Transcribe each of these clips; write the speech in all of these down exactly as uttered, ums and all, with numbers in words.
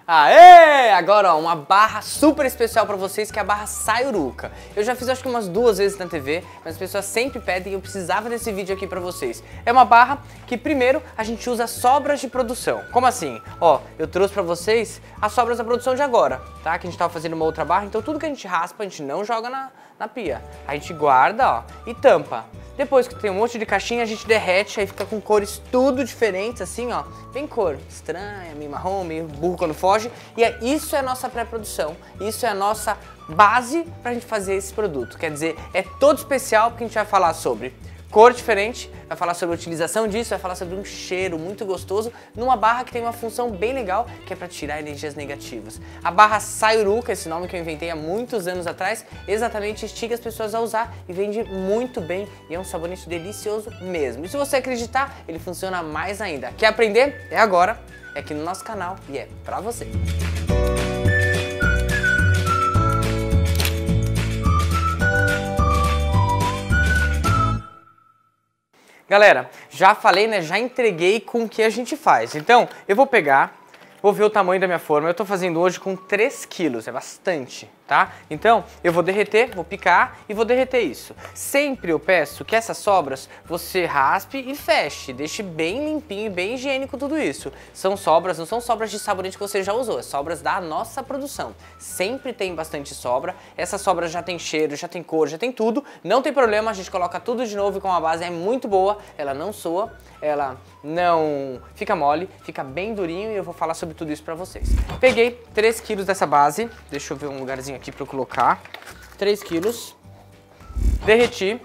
Aê! Agora, ó, uma barra super especial pra vocês, que é a barra Sayuruca. Eu já fiz acho que umas duas vezes na T V, mas as pessoas sempre pedem e eu precisava desse vídeo aqui pra vocês. É uma barra que, primeiro, a gente usa sobras de produção. Como assim? Ó, eu trouxe pra vocês as sobras da produção de agora, tá? Que a gente tava fazendo uma outra barra, então tudo que a gente raspa, a gente não joga na, na pia. A gente guarda, ó, e tampa. Depois que tem um monte de caixinha, a gente derrete, aí fica com cores tudo diferentes, assim, ó. Bem cor estranha, meio marrom, meio burro quando foge. E é, isso é a nossa pré-produção, isso é a nossa base pra gente fazer esse produto. Quer dizer, é todo especial porque a gente vai falar sobre cor diferente, vai falar sobre a utilização disso, vai falar sobre um cheiro muito gostoso numa barra que tem uma função bem legal, que é para tirar energias negativas. A barra Sayuruca, esse nome que eu inventei há muitos anos atrás, exatamente instiga as pessoas a usar e vende muito bem e é um sabonete delicioso mesmo. E se você acreditar, ele funciona mais ainda. Quer aprender? É agora, é aqui no nosso canal e é pra você. Galera, já falei, né? Já entreguei com o que a gente faz. Então, eu vou pegar, vou ver o tamanho da minha forma. Eu tô fazendo hoje com três quilos, é bastante, tá? Então, eu vou derreter, vou picar e vou derreter isso. Sempre eu peço que essas sobras você raspe e feche, deixe bem limpinho e bem higiênico tudo isso. São sobras, não são sobras de sabonete que você já usou, é sobras da nossa produção. Sempre tem bastante sobra, essa sobra já tem cheiro, já tem cor, já tem tudo. Não tem problema, a gente coloca tudo de novo e com a base é muito boa, ela não soa, ela não fica mole, fica bem durinho e eu vou falar sobre tudo isso pra vocês. Peguei três quilos dessa base, deixa eu ver um lugarzinho aqui pra eu colocar. três quilos, derreti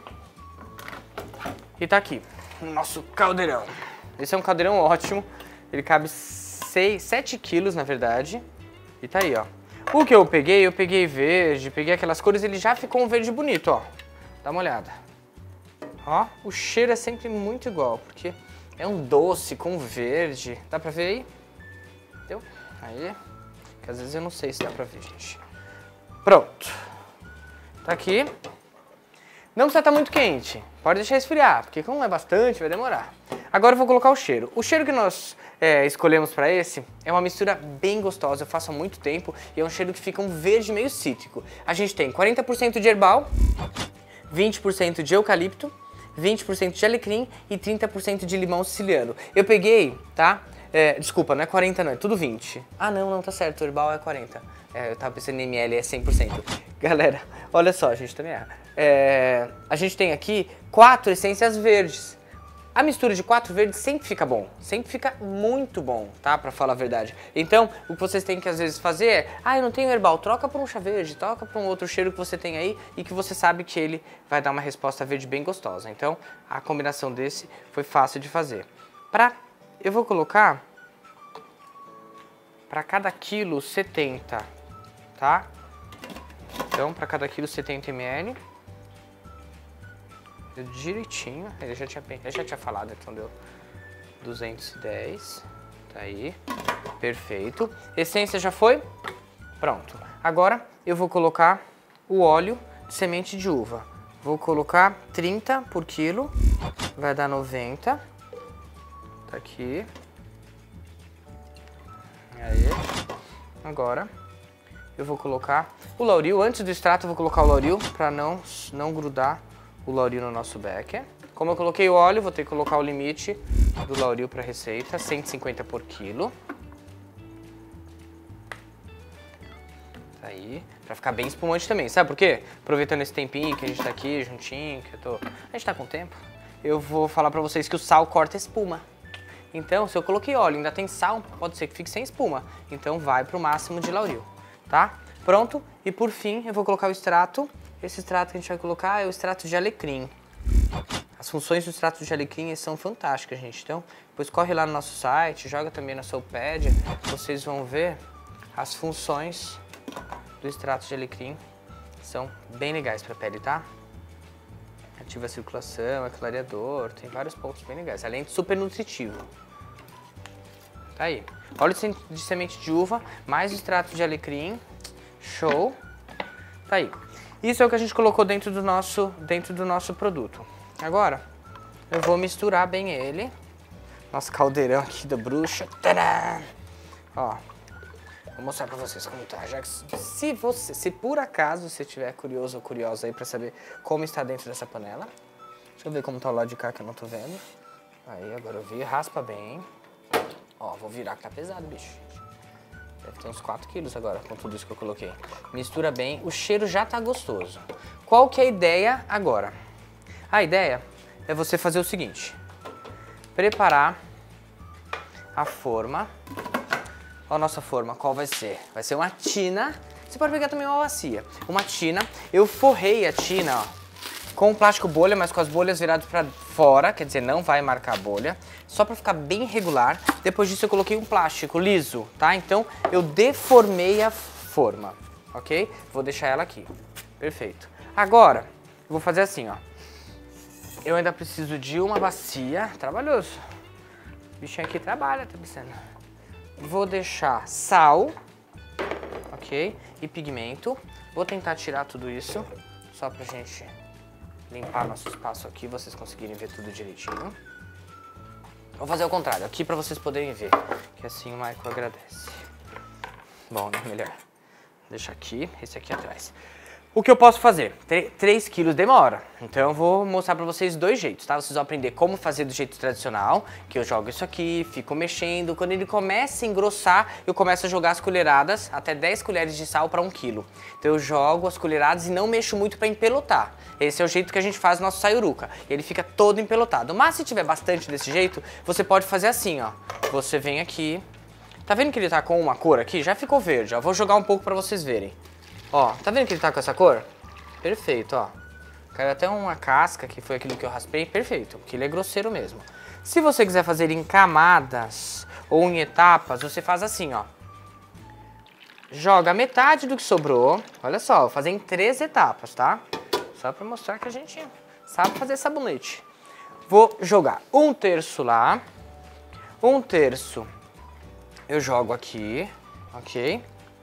e tá aqui o nosso caldeirão. Esse é um caldeirão ótimo, ele cabe seis, sete quilos na verdade e tá aí, ó. O que eu peguei, eu peguei verde, peguei aquelas cores, ele já ficou um verde bonito, ó. Dá uma olhada. Ó, o cheiro é sempre muito igual, porque é um doce com verde. Dá pra ver aí? Deu? Aí. Que às vezes eu não sei se dá pra ver, gente. Pronto. Tá aqui. Não precisa estar muito quente. Pode deixar esfriar, porque como é bastante, vai demorar. Agora eu vou colocar o cheiro. O cheiro que nós é, escolhemos para esse é uma mistura bem gostosa. Eu faço há muito tempo e é um cheiro que fica um verde meio cítrico. A gente tem quarenta por cento de herbal, vinte por cento de eucalipto, vinte por cento de alecrim e trinta por cento de limão siciliano. Eu peguei, tá? É, desculpa, não é quarenta não, é tudo vinte. Ah não, não, tá certo, o herbal é quarenta. É, eu tava pensando em ml, é cem por cento. Galera, olha só, a gente também erra. É, a gente tem aqui quatro essências verdes. A mistura de quatro verdes sempre fica bom, sempre fica muito bom, tá? Pra falar a verdade. Então, o que vocês têm que às vezes fazer é, ah, eu não tenho herbal, troca por um chá verde, troca por um outro cheiro que você tem aí e que você sabe que ele vai dar uma resposta verde bem gostosa. Então, a combinação desse foi fácil de fazer. Pra, eu vou colocar para cada quilo setenta, tá? Então, para cada quilo setenta mililitros. Deu direitinho, ele já tinha, ele já tinha falado, então deu duzentos e dez, tá aí, perfeito. Essência já foi? Pronto. Agora eu vou colocar o óleo de semente de uva. Vou colocar trinta por quilo, vai dar noventa, tá aqui. Aí, agora eu vou colocar o lauril, antes do extrato eu vou colocar o lauril para não, não grudar o lauril no nosso becker. Como eu coloquei o óleo, vou ter que colocar o limite do lauril para a receita, cento e cinquenta por quilo. Tá aí, para ficar bem espumante também, sabe por quê? Aproveitando esse tempinho que a gente tá aqui juntinho, que eu tô... a gente tá com tempo, eu vou falar para vocês que o sal corta espuma. Então, se eu coloquei óleo e ainda tem sal, pode ser que fique sem espuma. Então vai pro máximo de lauril, tá? Pronto, e por fim eu vou colocar o extrato. Esse extrato que a gente vai colocar é o extrato de alecrim. As funções do extrato de alecrim são fantásticas, gente. Então, depois corre lá no nosso site, joga também na Soulpedia, vocês vão ver as funções do extrato de alecrim. São bem legais para a pele, tá? Ativa a circulação, é clareador, tem vários pontos bem legais, além de super nutritivo. Tá aí. Óleo de semente de uva, mais extrato de alecrim. Show. Tá aí. Isso é o que a gente colocou dentro do nosso, dentro do nosso produto. Agora, eu vou misturar bem ele. Nosso caldeirão aqui da bruxa. Tadã! Ó. Vou mostrar pra vocês como tá. Já que se você, se por acaso você estiver curioso ou curiosa aí pra saber como está dentro dessa panela. Deixa eu ver como tá o lado de cá que eu não tô vendo. Aí, agora eu vi, raspa bem. Ó, vou virar que tá pesado, bicho. Deve ter uns quatro quilos agora com tudo isso que eu coloquei. Mistura bem, o cheiro já tá gostoso. Qual que é a ideia agora? A ideia é você fazer o seguinte. Preparar a forma. Ó a nossa forma, qual vai ser? Vai ser uma tina. Você pode pegar também uma bacia. Uma tina. Eu forrei a tina, ó, com plástico bolha, mas com as bolhas viradas pra fora, quer dizer, não vai marcar a bolha, só pra ficar bem regular. Depois disso eu coloquei um plástico liso, tá? Então eu deformei a forma, ok? Vou deixar ela aqui, perfeito. Agora, eu vou fazer assim, ó. Eu ainda preciso de uma bacia, trabalhoso. O bichinho aqui trabalha, tá pensando? Vou deixar sal, ok? E pigmento. Vou tentar tirar tudo isso, só pra gente limpar nosso espaço aqui, vocês conseguirem ver tudo direitinho. Vou fazer o contrário, aqui pra vocês poderem ver, que assim o Michael agradece. Bom, né? Melhor. Deixa aqui, esse aqui atrás. O que eu posso fazer? três quilos demora, então eu vou mostrar pra vocês dois jeitos, tá? Vocês vão aprender como fazer do jeito tradicional, que eu jogo isso aqui, fico mexendo. Quando ele começa a engrossar, eu começo a jogar as colheradas, até dez colheres de sal para um quilo. Então eu jogo as colheradas e não mexo muito para empelotar. Esse é o jeito que a gente faz o nosso sayuruca. Ele fica todo empelotado. Mas se tiver bastante desse jeito, você pode fazer assim, ó. Você vem aqui. Tá vendo que ele tá com uma cor aqui? Já ficou verde, ó. Vou jogar um pouco para vocês verem. Ó, tá vendo que ele tá com essa cor? Perfeito, ó. Caiu até uma casca, que foi aquilo que eu raspei. Perfeito, porque ele é grosseiro mesmo. Se você quiser fazer em camadas ou em etapas, você faz assim, ó. Joga metade do que sobrou. Olha só, vou fazer em três etapas, tá? Só pra mostrar que a gente sabe fazer sabonete. Vou jogar um terço lá. Um terço eu jogo aqui, ok?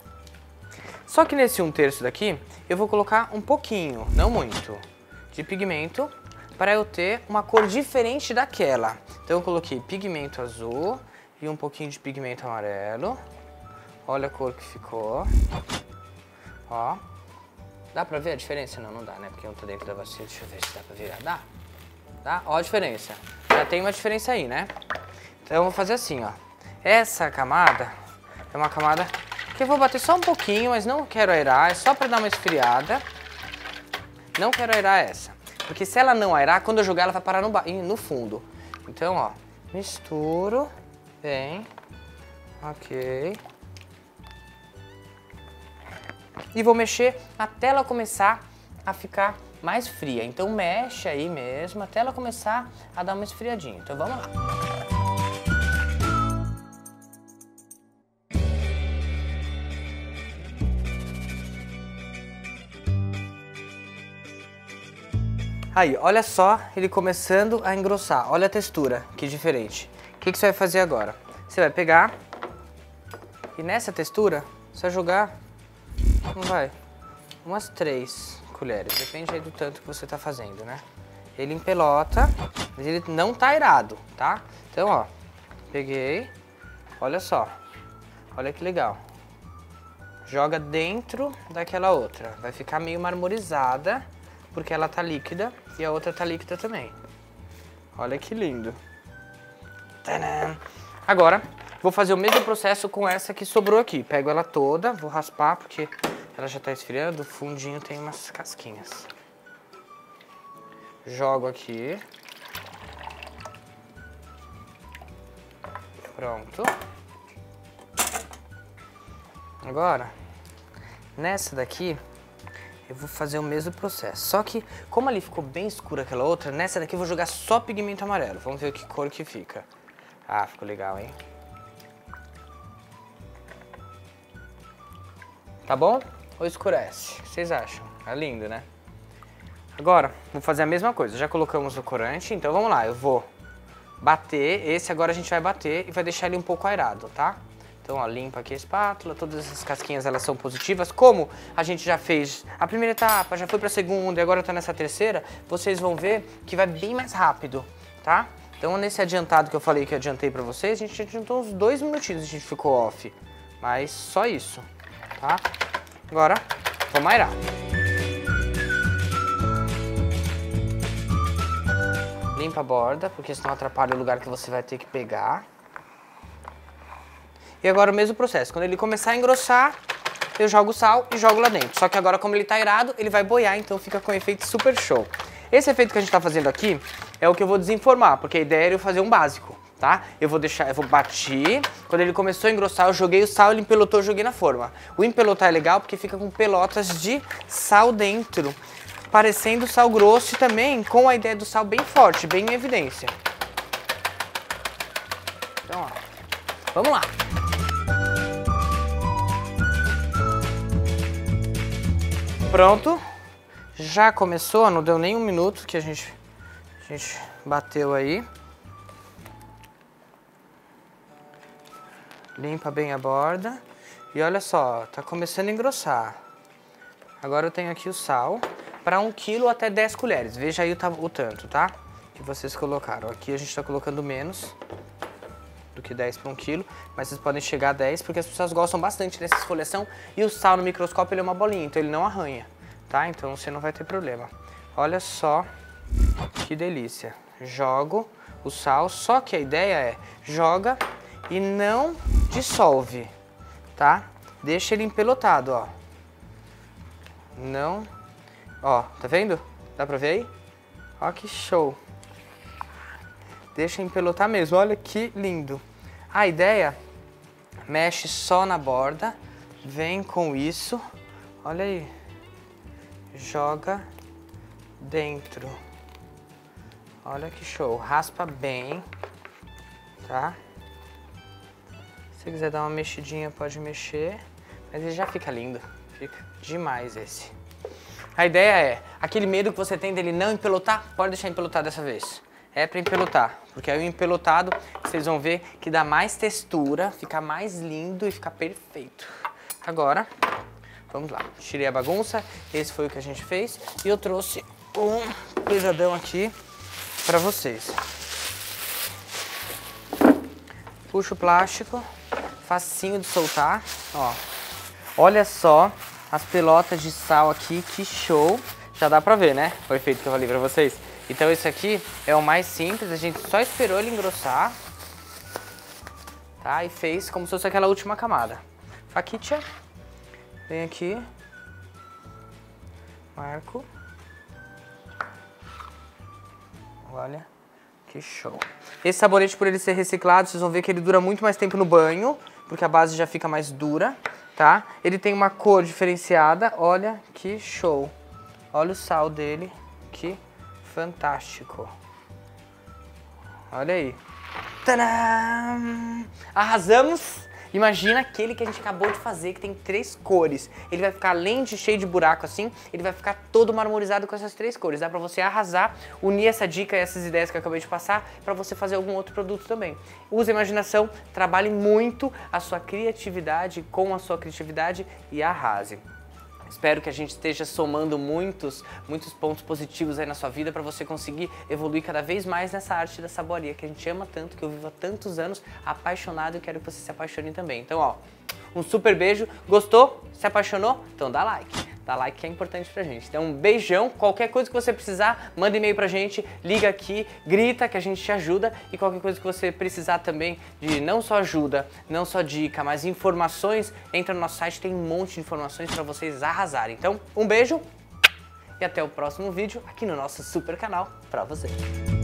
Só que nesse um terço daqui, eu vou colocar um pouquinho, não muito, de pigmento, para eu ter uma cor diferente daquela. Então eu coloquei pigmento azul e um pouquinho de pigmento amarelo. Olha a cor que ficou. Ó. Dá pra ver a diferença? Não, não dá, né? Porque um tá dentro da bacia. Deixa eu ver se dá pra virar. Dá? Dá? Ó a diferença. Já tem uma diferença aí, né? Então eu vou fazer assim, ó. Essa camada é uma camada que eu vou bater só um pouquinho, mas não quero aerar. É só pra dar uma esfriada. Não quero aerar essa. Porque se ela não aerar, quando eu jogar, ela vai parar no, no fundo. Então, ó. Misturo. Bem. Ok. E vou mexer até ela começar a ficar mais fria. Então mexe aí mesmo até ela começar a dar uma esfriadinha. Então vamos lá. Aí, olha só ele começando a engrossar. Olha a textura, que diferente. O que, que você vai fazer agora? Você vai pegar e nessa textura você vai jogar, não vai, umas três colheres. Depende aí do tanto que você tá fazendo, né? Ele empelota, mas ele não tá aerado, tá? Então, ó, peguei, olha só, olha que legal. Joga dentro daquela outra. Vai ficar meio marmorizada, porque ela tá líquida e a outra tá líquida também. Olha que lindo. Tadã! Agora, vou fazer o mesmo processo com essa que sobrou aqui. Pego ela toda, vou raspar porque ela já tá esfriando, o fundinho tem umas casquinhas. Jogo aqui. Pronto. Agora, nessa daqui, eu vou fazer o mesmo processo. Só que, como ali ficou bem escura aquela outra, nessa daqui eu vou jogar só pigmento amarelo. Vamos ver que cor que fica. Ah, ficou legal, hein? Tá bom? Ou escurece? O que vocês acham? É lindo, né? Agora, vou fazer a mesma coisa. Já colocamos o corante, então vamos lá. Eu vou bater. Esse agora a gente vai bater e vai deixar ele um pouco aerado, tá? Então, ó, limpa aqui a espátula, todas essas casquinhas elas são positivas. Como a gente já fez a primeira etapa, já foi pra segunda e agora tá nessa terceira, vocês vão ver que vai bem mais rápido, tá? Então, nesse adiantado que eu falei que eu adiantei pra vocês, a gente adiantou uns dois minutinhos, a gente ficou off. Mas só isso, tá? Agora, vamos airar. Limpa a borda, porque senão atrapalha o lugar que você vai ter que pegar. E agora o mesmo processo. Quando ele começar a engrossar, eu jogo o sal e jogo lá dentro. Só que agora, como ele tá airado, ele vai boiar, então fica com um efeito super show. Esse efeito que a gente tá fazendo aqui é o que eu vou desenformar, porque a ideia era eu fazer um básico, tá? Eu vou deixar, eu vou bater, quando ele começou a engrossar, eu joguei o sal, ele empelotou, eu joguei na forma. O empelotar é legal porque fica com pelotas de sal dentro, parecendo sal grosso e também com a ideia do sal bem forte, bem em evidência. Então, ó, vamos lá. Pronto, já começou, não deu nem um minuto que a gente, a gente bateu aí. Limpa bem a borda e olha só, tá começando a engrossar. Agora eu tenho aqui o sal para um quilo até dez colheres, veja aí o, o tanto, tá? Que vocês colocaram. Aqui a gente tá colocando menos do que dez para um quilo, mas vocês podem chegar a dez porque as pessoas gostam bastante dessa esfoliação e o sal no microscópio ele é uma bolinha, então ele não arranha, tá? Então você não vai ter problema. Olha só que delícia. Jogo o sal, só que a ideia é joga e não dissolve, tá? Deixa ele empelotado, ó. Não, ó, tá vendo? Dá pra ver aí? Ó que show. Deixa empelotar mesmo, olha que lindo. A ideia, mexe só na borda, vem com isso, olha aí, joga dentro. Olha que show, raspa bem, tá? Se quiser dar uma mexidinha, pode mexer, mas ele já fica lindo, fica demais esse. A ideia é, aquele medo que você tem dele não empelotar, pode deixar empelotar dessa vez. É para empelotar, porque aí o empelotado, vocês vão ver que dá mais textura, fica mais lindo e fica perfeito. Agora, vamos lá, tirei a bagunça, esse foi o que a gente fez e eu trouxe um pesadão aqui para vocês. Puxa o plástico, facinho de soltar, ó. Olha só as pelotas de sal aqui, que show. Já dá pra ver, né? O efeito que eu falei pra vocês. Então esse aqui é o mais simples, a gente só esperou ele engrossar, tá? E fez como se fosse aquela última camada. Faquitia, vem aqui, marco. Olha que show. Esse sabonete, por ele ser reciclado, vocês vão ver que ele dura muito mais tempo no banho, porque a base já fica mais dura, tá? Ele tem uma cor diferenciada, olha que show. Olha o sal dele, que fantástico. Olha aí. Tadam! Arrasamos! Imagina aquele que a gente acabou de fazer, que tem três cores. Ele vai ficar, além de cheio de buraco assim, ele vai ficar todo marmorizado com essas três cores. Dá pra você arrasar, unir essa dica e essas ideias que eu acabei de passar pra você fazer algum outro produto também. Use a imaginação, trabalhe muito a sua criatividade com a sua criatividade e arrase. Espero que a gente esteja somando muitos, muitos pontos positivos aí na sua vida para você conseguir evoluir cada vez mais nessa arte da saboaria que a gente ama tanto, que eu vivo há tantos anos apaixonado e quero que você se apaixone também. Então, ó, um super beijo. Gostou? Se apaixonou? Então dá like. Dá like que é importante pra gente. Então um beijão. Qualquer coisa que você precisar, manda e-mail pra gente, liga aqui, grita que a gente te ajuda. E qualquer coisa que você precisar também de não só ajuda, não só dica, mas informações, entra no nosso site, tem um monte de informações pra vocês arrasarem. Então um beijo e até o próximo vídeo aqui no nosso super canal pra você.